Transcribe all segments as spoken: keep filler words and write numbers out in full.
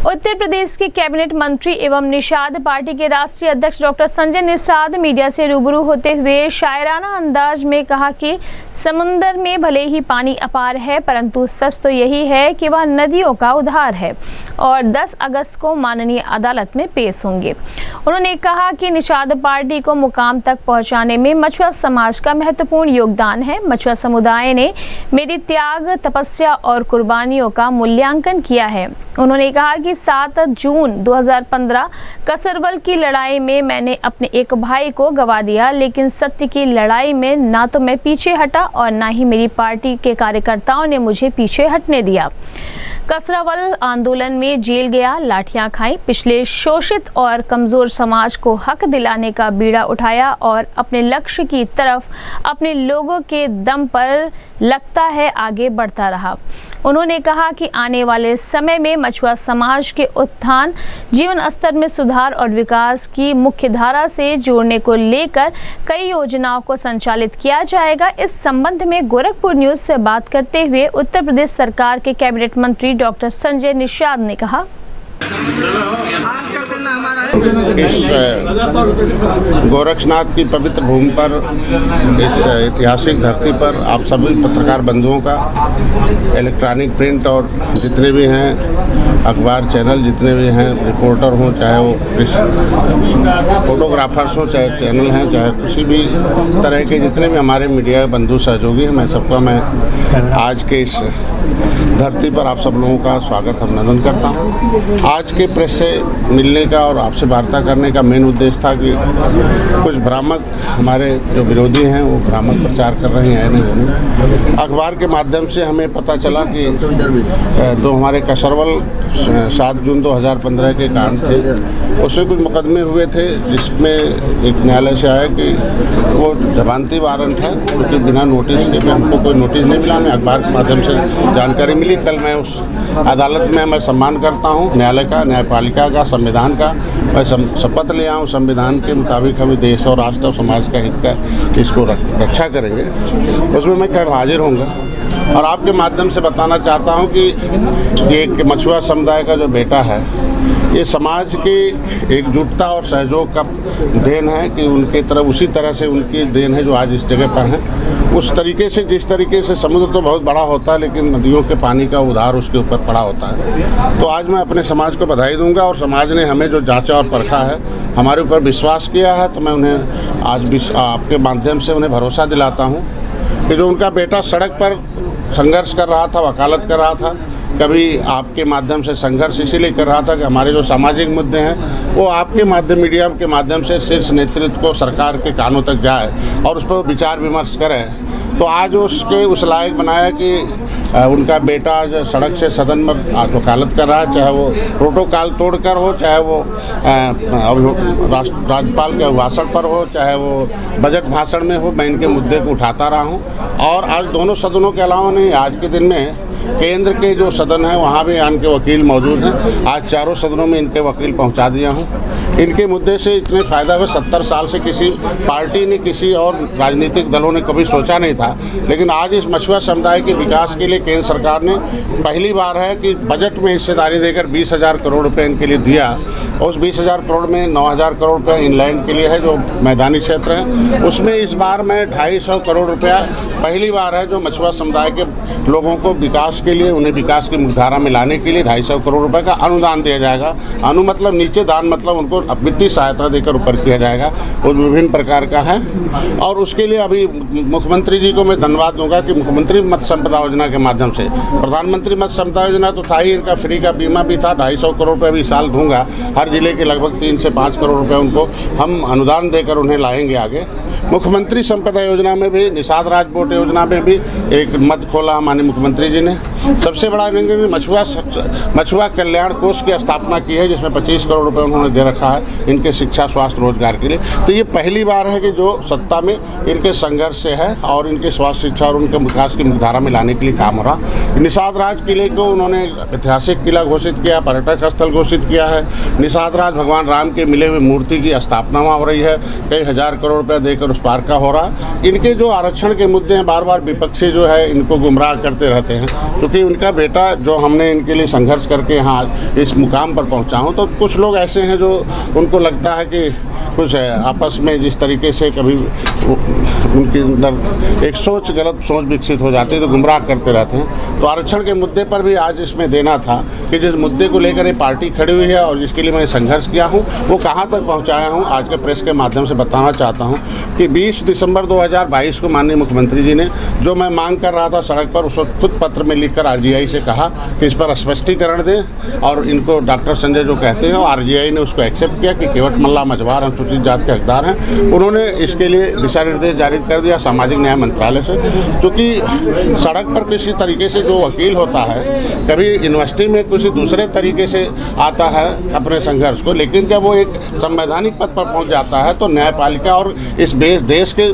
उत्तर प्रदेश के कैबिनेट मंत्री एवं निषाद पार्टी के राष्ट्रीय अध्यक्ष डॉक्टर संजय निषाद मीडिया से रूबरू होते हुए शायराना अंदाज में कहा कि समुद्र में भले ही पानी अपार है, परंतु सच तो यही है कि वह नदियों का उद्धार है और दस अगस्त को माननीय अदालत में पेश होंगे। उन्होंने कहा कि निषाद पार्टी को मुकाम तक पहुंचाने में मछुआ समाज का महत्वपूर्ण योगदान है। मछुआ समुदाय ने मेरी त्याग, तपस्या और कुर्बानियों का मूल्यांकन किया है। उन्होंने कहा कि सात जून दो हज़ार पंद्रह कसरवल की लड़ाई में मैंने अपने एक भाई को गवा दिया, लेकिन सत्य की लड़ाई में ना तो मैं पीछे हटा और ना ही मेरी पार्टी के कार्यकर्ताओं ने मुझे पीछे हटने दिया। कसरावल आंदोलन में जेल गया, लाठियां खाई, पिछले शोषित और कमजोर समाज को हक दिलाने का बीड़ा उठाया और अपने लक्ष्य की तरफ अपने लोगों के दम पर लगता है आगे बढ़ता रहा। उन्होंने कहा कि आने वाले समय में मछुआ समाज के उत्थान, जीवन स्तर में सुधार और विकास की मुख्य धारा से जोड़ने को लेकर कई योजनाओं को संचालित किया जाएगा। इस संबंध में गोरखपुर न्यूज से बात करते हुए उत्तर प्रदेश सरकार के कैबिनेट मंत्री डॉक्टर संजय निषाद ने कहा, इस गोरक्षनाथ की पवित्र भूमि पर, इस ऐतिहासिक धरती पर आप सभी पत्रकार बंधुओं का, इलेक्ट्रॉनिक प्रिंट और जितने भी हैं अखबार चैनल, जितने भी हैं रिपोर्टर हों, चाहे वो फोटोग्राफर्स हों, चाहे चैनल हैं, चाहे किसी भी तरह के जितने भी हमारे मीडिया बंधु सहयोगी हैं, मैं सबका मैं आज के इस धरती पर आप सब लोगों का स्वागत अभिनंदन करता हूँ। आज के प्रेस से मिलने का और आपसे वार्ता करने का मेन उद्देश्य था कि कुछ भ्रामक हमारे जो विरोधी हैं वो भ्रामक प्रचार कर रहे हैं। नहीं, अखबार के माध्यम से हमें पता चला कि जो हमारे कसरवल सात जून दो हज़ार पंद्रह के कांड थे, उसमें कुछ मुकदमे हुए थे जिसमें एक न्यायालय से आया कि वो जमानती वारंट है, क्योंकि बिना नोटिस के हमको कोई नोटिस नहीं मिला। हमें अखबार के माध्यम से जानकारी मिली। कल मैं उस अदालत में मैं सम्मान करता हूँ न्यायालय का, न्यायपालिका का, संविधान का। मैं शपथ ले आऊँ संविधान के मुताबिक हम देश और राष्ट्र और समाज का हित का इसको रक्षा करेंगे। उसमें मैं कल हाजिर होऊंगा और आपके माध्यम से बताना चाहता हूँ कि एक मछुआ समुदाय का जो बेटा है, ये समाज की एकजुटता और सहयोग का देन है कि उनके तरफ उसी तरह से उनकी देन है जो आज इस जगह पर है। उस तरीके से, जिस तरीके से समुद्र तो बहुत बड़ा होता है लेकिन नदियों के पानी का उधार उसके ऊपर पड़ा होता है। तो आज मैं अपने समाज को बधाई दूंगा और समाज ने हमें जो जांचा और परखा है, हमारे ऊपर विश्वास किया है, तो मैं उन्हें आज आपके माध्यम से उन्हें भरोसा दिलाता हूँ कि जो उनका बेटा सड़क पर संघर्ष कर रहा था, वकालत कर रहा था, कभी आपके माध्यम से संघर्ष इसीलिए कर रहा था कि हमारे जो सामाजिक मुद्दे हैं वो आपके माध्यम मीडिया के माध्यम से शीर्ष नेतृत्व को, सरकार के कानों तक जाए और उस पर विचार विमर्श करे। तो आज उसके उस लायक बनाया कि उनका बेटा आज सड़क से सदन में वकालत कर रहा है, चाहे वो प्रोटोकॉल तोड़कर हो, चाहे वो राज्यपाल के भाषण पर हो, चाहे वो बजट भाषण में हो। मैं इनके मुद्दे को उठाता रहा हूँ और आज दोनों सदनों के अलावा नहीं, आज के दिन में केंद्र के जो सदन है वहाँ भी इनके वकील मौजूद हैं। आज चारों सदनों में इनके वकील पहुँचा दिया हूँ। इनके मुद्दे से इतने फ़ायदा हुआ, सत्तर साल से किसी पार्टी ने, किसी और राजनीतिक दलों ने कभी सोचा नहीं था, लेकिन आज इस मछुआ समुदाय के विकास के लिए केंद्र सरकार ने पहली बार है कि बजट में हिस्सेदारी देकर बीस हज़ार करोड़ रुपए इनके लिए दिया। और उस बीस हज़ार करोड़ में नौ हज़ार करोड़ रुपये इनलैंड के लिए है, जो मैदानी क्षेत्र है। उसमें इस बार में ढाई सौ करोड़ रुपया पहली बार है जो मछुआ समुदाय के लोगों को विकास के लिए, उन्हें विकास की मुख्यधारा में लाने के लिए ढाई सौ करोड़ रुपए का अनुदान दिया जाएगा। अनु मतलब नीचे, दान मतलब उनको वित्तीय सहायता देकर ऊपर किया जाएगा। वो विभिन्न प्रकार का है और उसके लिए अभी मुख्यमंत्री जी को मैं धन्यवाद दूंगा कि मुख्यमंत्री मत्स्य संपदा योजना के माध्यम से, प्रधानमंत्री मत्स्य संपदा योजना तो था ही, इनका फ्री का बीमा भी था, ढाई सौ करोड़ रुपये भी साल दूंगा। हर जिले के लगभग तीन से पाँच करोड़ रुपये उनको हम अनुदान देकर उन्हें लाएंगे आगे। मुख्यमंत्री संपदा योजना में भी, निषाद राज बोट योजना में भी एक मत खोला माननीय मुख्यमंत्री जी ने। सबसे बड़ा मछुआ मछुआ कल्याण कोष की स्थापना की है, जिसमें पच्चीस करोड़ रुपए उन्होंने दे रखा है इनके शिक्षा, स्वास्थ्य, रोजगार के लिए। तो ये पहली बार है कि जो सत्ता में इनके संघर्ष से है और इनके स्वास्थ्य, शिक्षा और उनके विकास की मुख्यधारा में लाने के लिए काम हो रहा। निषाद राज किले को उन्होंने ऐतिहासिक किला घोषित किया, पर्यटक स्थल घोषित किया है। निषाद राज भगवान राम के मिले हुए मूर्ति की स्थापना वहाँ हो रही है, कई हज़ार करोड़ रुपये देकर उस पार्क का हो रहा। इनके जो आरक्षण के मुद्दे हैं, बार बार विपक्षी जो है इनको गुमराह करते रहते हैं। क्योंकि उनका बेटा जो हमने इनके लिए संघर्ष करके यहाँ इस मुकाम पर पहुँचा हूँ, तो कुछ लोग ऐसे हैं जो उनको लगता है कि कुछ है आपस में जिस तरीके से कभी उनके अंदर एक सोच गलत सोच विकसित हो जाती है तो गुमराह करते रहते हैं। तो आरक्षण के मुद्दे पर भी आज इसमें देना था कि जिस मुद्दे को लेकर ये पार्टी खड़ी हुई है और जिसके लिए मैंने संघर्ष किया हूँ वो कहाँ तक पहुँचाया हूँ, आज के प्रेस के माध्यम से बताना चाहता हूँ कि बीस दिसंबर दो हज़ार बाईस को माननीय मुख्यमंत्री जी ने जो मैं मांग कर रहा था सड़क पर, उस वक्त खुद पत्र में लिखकर आरजीआई से कहा कि इस पर स्पष्टीकरण दें और इनको डॉक्टर संजय जो कहते हैं, आरजीआई ने उसको एक्सेप्ट किया कि केवट मल्ला मझवार अनुसूचित जाति के हकदार हैं। उन्होंने इसके लिए दिशा निर्देश जारी कर दिया सामाजिक न्याय मंत्रालय से, क्योंकि सड़क पर किसी तरीके से जो वकील होता है कभी यूनिवर्सिटी में किसी दूसरे तरीके से आता है अपने संघर्ष को, लेकिन जब वो एक संवैधानिक पद पर पहुंच जाता है तो न्यायपालिका और इस देश के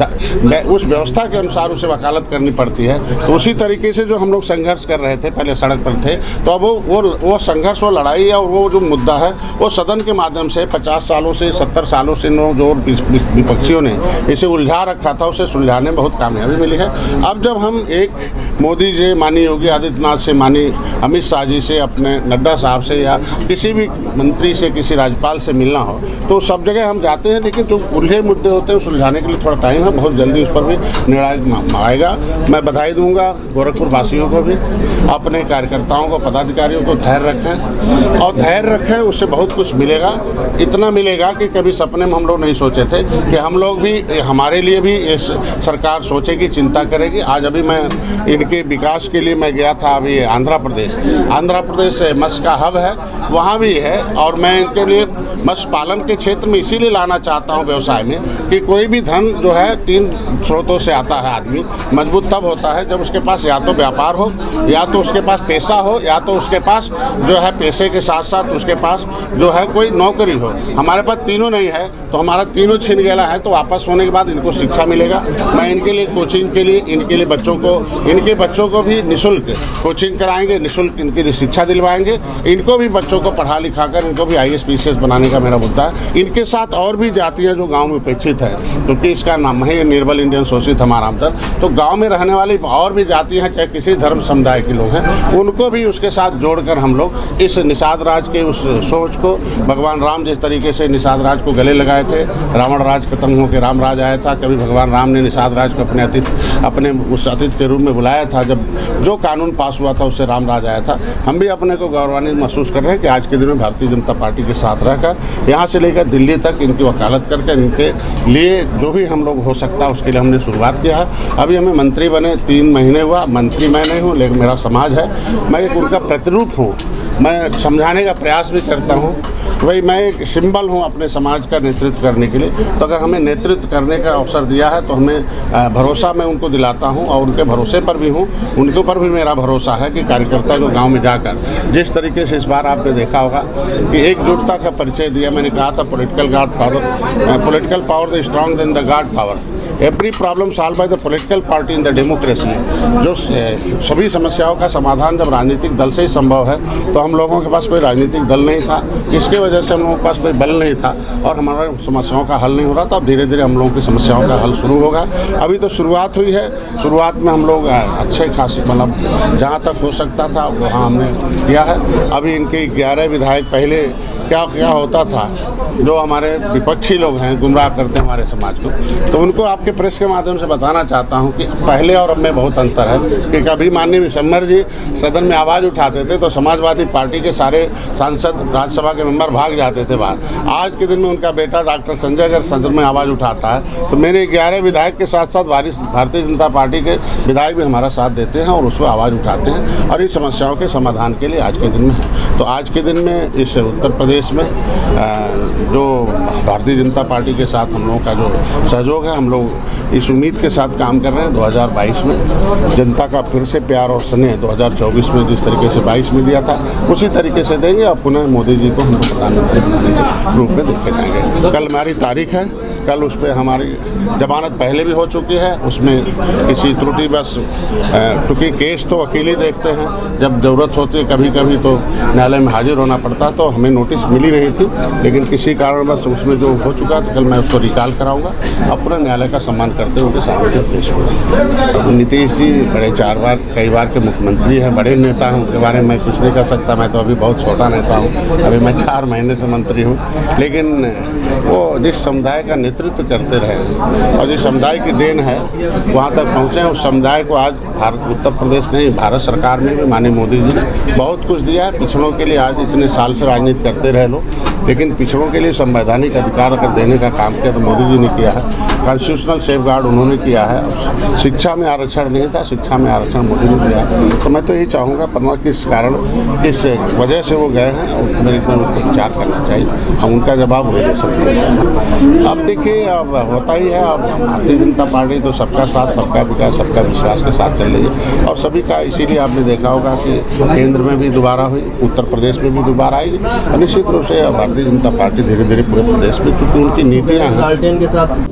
उस व्यवस्था के अनुसार उसे वकालत करनी पड़ती है। तो उसी तरीके से जो हम लोग संघर्ष कर रहे थे, पहले सड़क पर थे, तो अब वो वो वो संघर्ष, वो लड़ाई और वो जो मुद्दा है वो सदन के माध्यम से पचास सालों से सत्तर सालों से जो विपक्षियों ने इसे उलझा रखा था उसे सुलझाने में बहुत कामयाबी मिली है। अब जब हम एक मोदी जी, माननीय योगी आदित्यनाथ से, माननीय अमित शाह जी से, अपने नड्डा साहब से या किसी भी मंत्री से, किसी राज्यपाल से मिलना हो तो सब जगह हम जाते हैं, लेकिन जो उलझे मुद्दे होते हैं सुलझाने के लिए थोड़ा टाइम है। बहुत जल्दी उस पर भी निर्णय आएगा। मैं बधाई दूंगा गोरखपुर वासियों को भी, अपने कार्यकर्ताओं को, पदाधिकारियों को धैर्य रखें और धैर्य रखें, उससे बहुत कुछ मिलेगा। इतना मिलेगा कि कभी सपने में हम लोग नहीं सोचे थे कि हम लोग भी, हमारे लिए भी इस सरकार सोचेगी, चिंता करेगी। आज अभी मैं इनके विकास के लिए मैं गया था अभी आंध्र प्रदेश। आंध्र प्रदेश मत्स्य का हब है, वहाँ भी है, और मैं इनके लिए मत्स्य पालन के क्षेत्र में इसीलिए लाना चाहता हूँ व्यवसाय में कि कोई भी धन जो है तीन स्रोतों से आता है। आदमी मजबूत तब होता है जब उसके पास या तो व्यापार हो, या तो उसके पास पैसा हो, या तो उसके पास जो है पैसे के साथ साथ उसके पास जो है कोई नौकरी हो। हमारे पास तीनों नहीं है, तो हमारा तीनों छिन गया है। तो वापस होने के बाद इनको शिक्षा मिलेगा। मैं इनके लिए कोचिंग के लिए, इनके लिए बच्चों को, इनके बच्चों को भी निःशुल्क कोचिंग कराएंगे, निःशुल्क इनके लिए शिक्षा दिलवाएंगे। इनको भी बच्चों को पढ़ा लिखा कर इनको भी आई एस पी एस बनाने का मेरा मुद्दा है। इनके साथ और भी जातियाँ जो गाँव में उपेक्षित है, क्योंकि इसका नाम है निर्बल इंडियन शोषित हमारा अंतर, तो गाँव में रहने वाली और भी जातियाँ हैं, चाहे किसी धर्म समुदाय के लोग हैं, उनको भी उसके साथ जोड़कर हम लोग इस निषाद राज के उस सोच को, भगवान राम जिस तरीके से निषाद राज को गले लगाए थे, रावण राज खत्म होकर राम राज आया था, कभी भगवान राम ने निषाद राज को अपने अतिथि अपने उस अतिथि के रूप में बुलाया था। जब जो कानून पास हुआ था उससे राम राज आया था। हम भी अपने को गौरवान्वित महसूस कर रहे हैं कि आज के दिन में भारतीय जनता पार्टी के साथ रहकर यहाँ से लेकर दिल्ली तक इनकी वकालत करके इनके लिए जो भी हम लोग हो सकता है उसके लिए हमने शुरुआत किया है। अभी हमें मंत्री बने तीन महीने हुआ। मंत्री मैं नहीं हूँ, लेकिन मेरा समाज है, मैं एक उनका प्रतिरूप हूँ। मैं समझाने का प्रयास भी करता हूँ, वही मैं एक सिंबल हूँ अपने समाज का नेतृत्व करने के लिए। तो अगर हमें नेतृत्व करने का अवसर दिया है तो हमें भरोसा मैं उनको दिलाता हूँ और उनके भरोसे पर भी हूँ। उनके ऊपर भी मेरा भरोसा है कि कार्यकर्ता जो गांव में जाकर जिस तरीके से इस बार आपने देखा होगा कि एकजुटता का परिचय दिया। मैंने कहा था political guard power, political power the strong than the guard power, every problem solve by the political party in the democracy. जो सभी समस्याओं का समाधान जब राजनीतिक दल से ही संभव है, तो हम लोगों के पास कोई राजनीतिक दल नहीं था, इसके वजह से हम लोगों के पास कोई बल नहीं था और हमारा समस्याओं का हल नहीं हो रहा था। अब धीरे धीरे हम लोगों की समस्याओं का हल शुरू होगा। अभी तो शुरुआत हुई है। शुरुआत में हम लोग अच्छे खासे मतलब जहाँ तक हो सकता था वहाँ हमने किया है। अभी इनके ग्यारह विधायक, पहले क्या क्या होता था जो हमारे विपक्षी लोग हैं गुमराह करते हैं हमारे समाज को, तो उनको आपके प्रेस के माध्यम से बताना चाहता हूं कि पहले और अब में बहुत अंतर है। कि कभी माननीय विशंबर जी सदन में आवाज़ उठाते थे तो समाजवादी पार्टी के सारे सांसद, राज्यसभा के मेंबर भाग जाते थे बाहर। आज के दिन में उनका बेटा डॉक्टर संजय अगर सदन में आवाज़ उठाता है तो मेरे ग्यारह विधायक के साथ साथ भारतीय जनता पार्टी के विधायक भी हमारा साथ देते हैं और उसको आवाज़ उठाते हैं और इन समस्याओं के समाधान के लिए आज के दिन में है। तो आज के दिन में इस उत्तर प्रदेश में जो भारतीय जनता पार्टी के साथ हम लोगों का जो सहयोग है, हम लोग इस उम्मीद के साथ काम कर रहे हैं दो हज़ार बाईस में जनता का फिर से प्यार और स्नेह दो हज़ार चौबीस में जिस तरीके से बाईस में दिया था उसी तरीके से देंगे और पुनः मोदी जी को हम प्रधानमंत्री बनाने के रूप में देखे जाएंगे। कल हमारी तारीख है, कल उस पर हमारी जमानत पहले भी हो चुकी है, उसमें किसी त्रुटि बस क्योंकि केस तो वकील ही देखते हैं, जब ज़रूरत होती है कभी कभी तो न्यायालय में हाजिर होना पड़ता, तो हमें नोटिस मिली नहीं थी, लेकिन किसी कारण बस उसमें जो हो चुका तो कल मैं उसको रिकॉल कराऊंगा। अब पूरा न्यायालय का सम्मान करते हुए उनके सामने पेश होगा। नीतीश जी बड़े चार बार कई बार के मुख्यमंत्री हैं, बड़े नेता हैं, उनके बारे में मैं कुछ नहीं कर सकता, मैं तो अभी बहुत छोटा नेता हूँ, अभी मैं चार महीने से मंत्री हूँ, लेकिन वो जिस समुदाय का नेतृत्व करते रहे और जिस समुदाय की देन है वहाँ तक पहुँचे हैं, उस समुदाय को आज भारत उत्तर प्रदेश नहीं भारत सरकार में भी माननीय मोदी जी ने बहुत कुछ दिया है। पिछड़ों के लिए आज इतने साल से राजनीति करते रहे लोग, लेकिन पिछड़ों के लिए संवैधानिक अधिकार अगर देने का काम किया तो मोदी जी ने किया है, कॉन्स्टिट्यूशनल सेफ गार्ड उन्होंने किया है। शिक्षा में आरक्षण नहीं था, शिक्षा में आरक्षण मोदी ने दिया है। तो मैं तो यही चाहूँगा परमा किस कारण किस वजह से वो गए हैं और मेरे को उनको विचार करना चाहिए, हम उनका जवाब वही दे सकते हैं। अब देखिए अब होता ही है, अब भारतीय जनता पार्टी तो सबका साथ सबका विकास सबका विश्वास के साथ चल रही है और सभी का, इसीलिए आपने देखा होगा कि केंद्र में भी दोबारा हुई, उत्तर प्रदेश में भी दोबारा आई और निश्चित रूप से भारतीय जनता पार्टी धीरे धीरे पूरे प्रदेश में, चूँकि उनकी नीतियाँ हैं के साथ